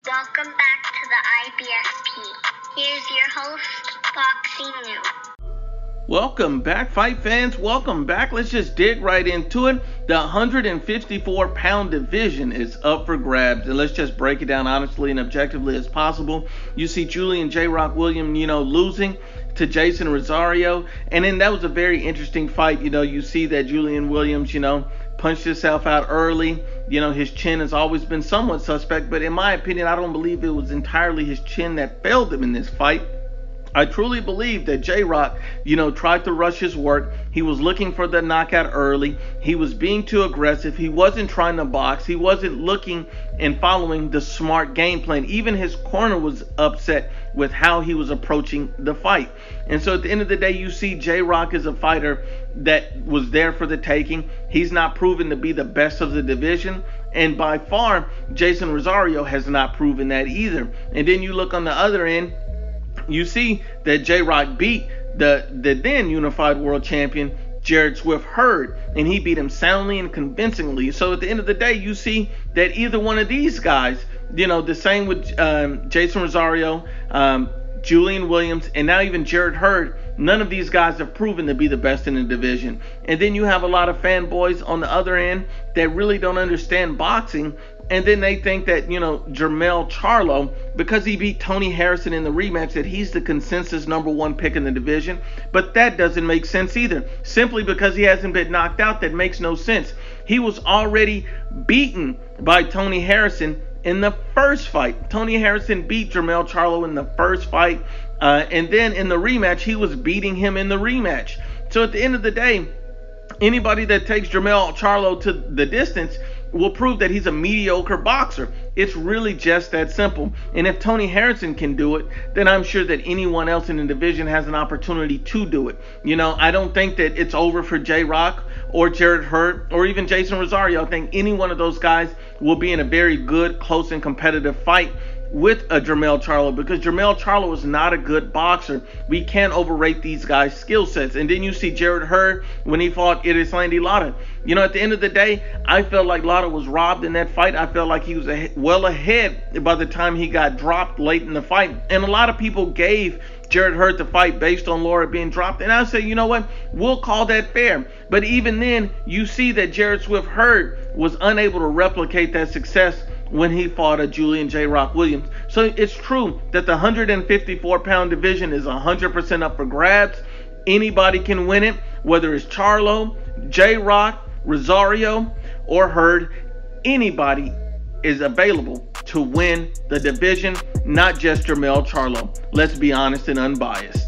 Welcome back to the IBFP. Here's your host, Boxing News. Welcome back, fight fans. Welcome back. Let's just dig right into it. The 154-pound division is up for grabs, and let's just break it down honestly and objectively as possible. You see Julian J. Rock Williams, losing to Jason Rosario, and then that was a very interesting fight. You see that Julian Williams, punched himself out early. His chin has always been somewhat suspect, but in my opinion, I don't believe it was entirely his chin that failed him in this fight. I truly believe that J-Rock, tried to rush his work. He was looking for the knockout early. He was being too aggressive. He wasn't trying to box. He wasn't looking and following the smart game plan. Even his corner was upset with how he was approaching the fight. And so at the end of the day, you see J-Rock is a fighter that was there for the taking. He's not proven to be the best of the division. And by far, Jason Rosario has not proven that either. And then you look on the other end, you see that J-Rock beat the then unified world champion Jared Swift Hurd, and he beat him soundly and convincingly. So at the end of the day, you see that either one of these guys, the same with Jason Rosario, Julian Williams, and now even Jared Hurd, none of these guys have proven to be the best in the division. And then you have a lot of fanboys on the other end that really don't understand boxing. And then they think that, Jermell Charlo, because he beat Tony Harrison in the rematch, that he's the consensus #1 pick in the division. But that doesn't make sense either. Simply because he hasn't been knocked out, that makes no sense. He was already beaten by Tony Harrison in the first fight. Tony Harrison beat Jermell Charlo in the first fight. And then in the rematch, he was beating him in the rematch. So at the end of the day, anybody that takes Jermell Charlo to the distance will prove that he's a mediocre boxer. It's really just that simple. And if Tony Harrison can do it, then I'm sure that anyone else in the division has an opportunity to do it. I don't think that it's over for J-Rock or Jared Hurd or even Jason Rosario. I think any one of those guys will be in a very good, close, and competitive fight with a Jermell Charlo, because Jermell Charlo is not a good boxer. We can't overrate these guys' skill sets. And then you see Jared Hurd when he fought Erislandy Lara. At the end of the day, I felt like Lara was robbed in that fight. I felt like he was well ahead by the time he got dropped late in the fight. And a lot of people gave Jared Hurd the fight based on Lara being dropped. And I say, you know what? We'll call that fair. But even then, you see that Jared Swift Hurd was unable to replicate that success when he fought a Julian J. Rock Williams. So it's true that the 154-pound division is 100% up for grabs. Anybody can win it, whether it's Charlo, J. Rock, Rosario, or Hurd. Anybody is available to win the division, not just Jermell Charlo. Let's be honest and unbiased.